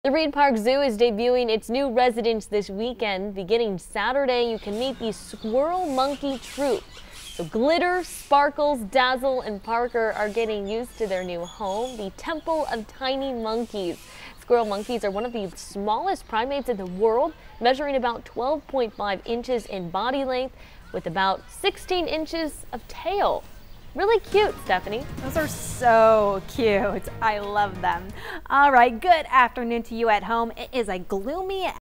The Reid Park Zoo is debuting its new residents this weekend. Beginning Saturday, you can meet the Squirrel Monkey Troupe. So Glitter, Sparkles, Dazzle, and Parker are getting used to their new home, the Temple of Tiny Monkeys. Squirrel monkeys are one of the smallest primates in the world, measuring about 12.5 inches in body length with about 16 inches of tail. Really cute, Stephanie. Those are so cute. I love them. All right, good afternoon to you at home. It is a gloomy